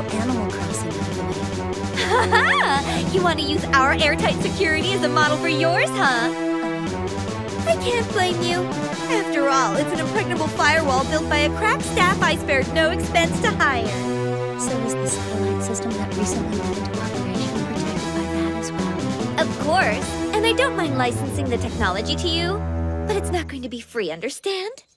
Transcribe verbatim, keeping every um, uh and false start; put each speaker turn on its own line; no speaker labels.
Animal Crossing overlay.
Haha! You want to use our airtight security as a model for yours, huh? I can't blame you. After all, it's an impregnable firewall built by a crack staff I spared no expense to hire.
So is the satellite system that recently went into operation protected by that as well?
Of course. And I don't mind licensing the technology to you, but it's not going to be free, understand?